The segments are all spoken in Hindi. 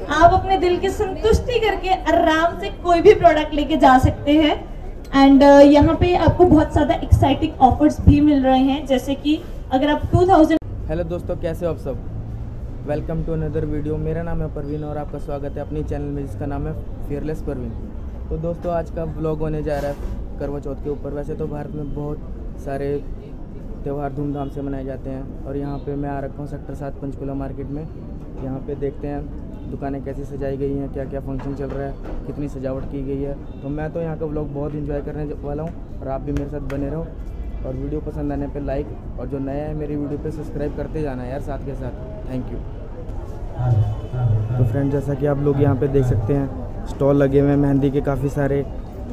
आप अपने दिल की संतुष्टि करके आराम से कोई भी प्रोडक्ट लेके जा सकते हैं। एंड यहाँ पे आपको बहुत ज़्यादा एक्साइटिंग ऑफर्स भी मिल रहे हैं, जैसे कि अगर आप 2000। हेलो दोस्तों, कैसे हो आप सब। Welcome to another video. मेरा नाम है परवीन और आपका स्वागत है अपनी चैनल में जिसका नाम है फियरलेस परवीन। तो दोस्तों, आज का व्लॉग होने जा रहा है करवा चौथ के ऊपर। वैसे तो भारत में बहुत सारे त्यौहार धूमधाम से मनाए जाते हैं और यहाँ पे मैं आ रखा हूँ सेक्टर 7 पंचकुला मार्केट में। यहाँ पे देखते हैं दुकानें कैसी सजाई गई हैं, क्या क्या फंक्शन चल रहा है, कितनी सजावट की गई है। तो मैं तो यहाँ का व्लॉग बहुत इंजॉय करने वाला हूँ और आप भी मेरे साथ बने रहो। और वीडियो पसंद आने पे लाइक, और जो नया है मेरी वीडियो पे सब्सक्राइब करते जाना यार साथ के साथ। Thank you. तो फ्रेंड, जैसा कि आप लोग यहाँ पे देख सकते हैं, स्टॉल लगे हुए हैं मेहंदी के काफ़ी सारे।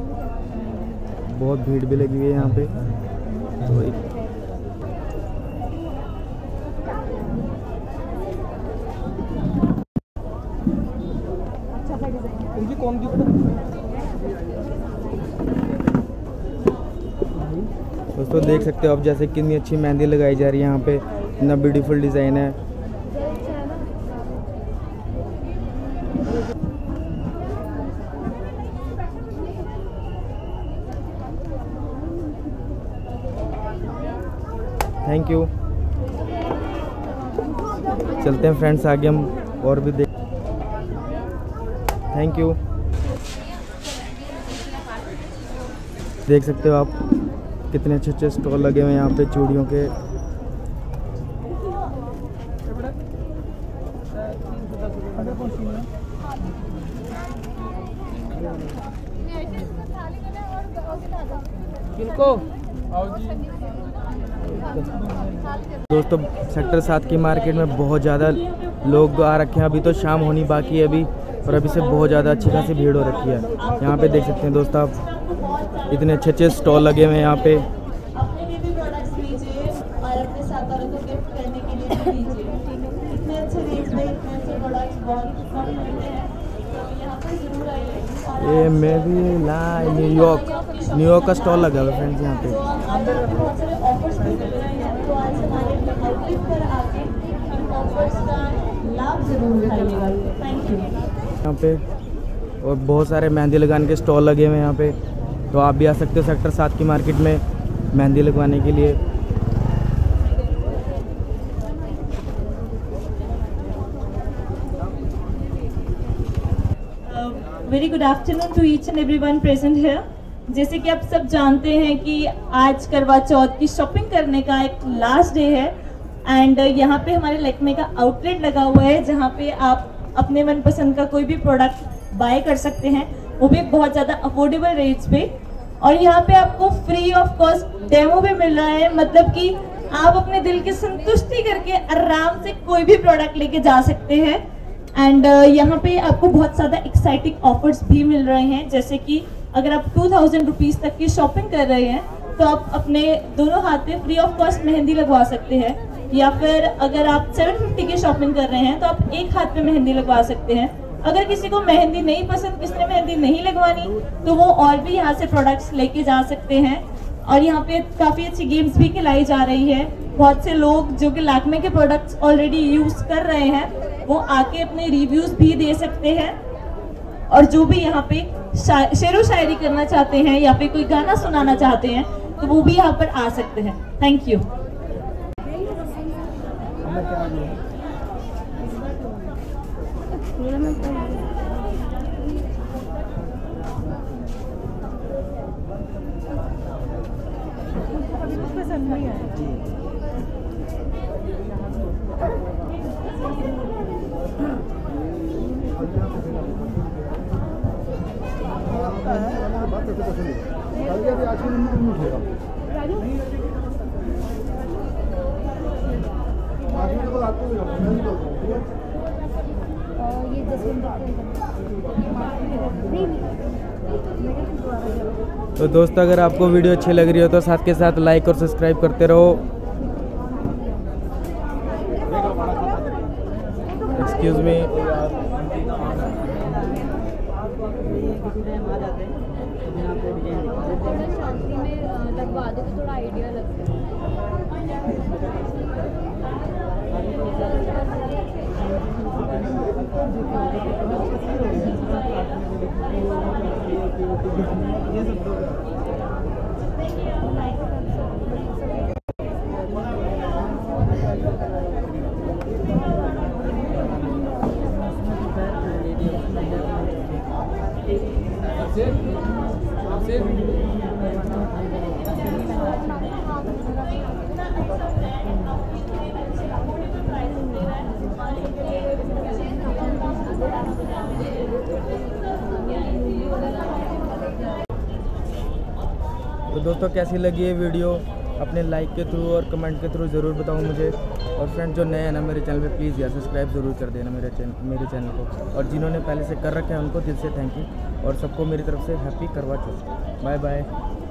बहुत भीड़ भी लगी हुई है यहाँ पे। तो दोस्तों देख सकते हो आप जैसे कितनी अच्छी मेहंदी लगाई जा रही है यहाँ पे, इतना ब्यूटीफुल डिज़ाइन है। Thank you. चलते हैं फ्रेंड्स आगे हम और भी देख। Thank you. देख सकते हो आप कितने अच्छे अच्छे स्टॉल लगे हुए हैं यहाँ पे चूड़ियों के। दोस्तों, सेक्टर 7 की मार्केट में बहुत ज़्यादा लोग आ रखे हैं। अभी तो शाम होनी बाकी है अभी, और अभी से बहुत ज़्यादा अच्छी खासी भीड़ हो रखी है। यहाँ पे देख सकते हैं दोस्तों आप, इतने अच्छे अच्छे स्टॉल लगे हुए हैं यहाँ पे। अपने लिए भी प्रोडक्ट्स लीजिए और अपने साथ वालों को गिफ्ट करने के लिए भी लीजिए। इतने अच्छे रेट में इतने अच्छे प्रोडक्ट्स बहुत कम मिलते हैं, तो यहाँ पर जरूर आइए। ये मैं भी लाई न्यूयॉर्क का स्टॉल लगा हुआ है फ्रेंड्स यहाँ पे। बहुत सारे ऑफर्स भी मिल रहे हैं, तो आज हमारे आउटलेट पर आके इन ऑफर्स का लाभ जरूर उठाइएगा। Thank you. यहाँ पे और बहुत सारे मेहंदी लगाने के स्टॉल लगे हुए हैं यहाँ पे, तो आप भी आ सकते हो सेक्टर 7 की मार्केट में मेहंदी लगवाने के लिए। Very good afternoon to each and everyone present here. जैसे कि आप सब जानते हैं कि आज करवा चौथ की शॉपिंग करने का एक लास्ट डे है, एंड यहाँ पे हमारे लैक्मे का आउटलेट लगा हुआ है जहाँ पे आप अपने मनपसंद का कोई भी प्रोडक्ट बाय कर सकते हैं, वो भी बहुत ज़्यादा अफोर्डेबल रेट्स पे। और यहाँ पे आपको फ्री ऑफ कॉस्ट डेमो भी मिल रहा है, मतलब कि आप अपने दिल की संतुष्टि करके आराम से कोई भी प्रोडक्ट लेके जा सकते हैं। एंड यहाँ पे आपको बहुत ज़्यादा एक्साइटिंग ऑफर्स भी मिल रहे हैं, जैसे कि अगर आप 2000 रुपीज़ तक की शॉपिंग कर रहे हैं तो आप अपने दोनों हाथ पे फ्री ऑफ कॉस्ट मेहंदी लगवा सकते हैं, या फिर अगर आप 750 की शॉपिंग कर रहे हैं तो आप एक हाथ पे मेहंदी लगवा सकते हैं। अगर किसी को मेहंदी नहीं पसंद, किसी ने मेहंदी नहीं लगवानी, तो वो और भी यहाँ से प्रोडक्ट्स लेके जा सकते हैं। और यहाँ पे काफ़ी अच्छी गेम्स भी खिलाई जा रही है। बहुत से लोग जो कि लैक्मे के प्रोडक्ट्स ऑलरेडी यूज़ कर रहे हैं, वो आके अपने रिव्यूज़ भी दे सकते हैं। और जो भी यहाँ पे शेरो शायरी करना चाहते हैं या फिर कोई गाना सुनाना चाहते हैं, तो वो भी यहाँ पर आ सकते हैं। Thank you. तो दोस्तों, अगर आपको वीडियो अच्छी लग रही हो तो साथ के साथ लाइक और सब्सक्राइब करते रहो। Excuse me. लगवा दो तो थोड़ा आइडिया लगता है। तो दोस्तों कैसी लगी ये वीडियो अपने लाइक के थ्रू और कमेंट के थ्रू ज़रूर बताओ मुझे। और फ्रेंड जो नए हैं ना मेरे चैनल पे प्लीज़ यार सब्सक्राइब ज़रूर कर देना मेरे चैनल को। और जिन्होंने पहले से कर रखा है उनको दिल से थैंक यू। और सबको मेरी तरफ से हैप्पी करवा चौथ। Bye bye.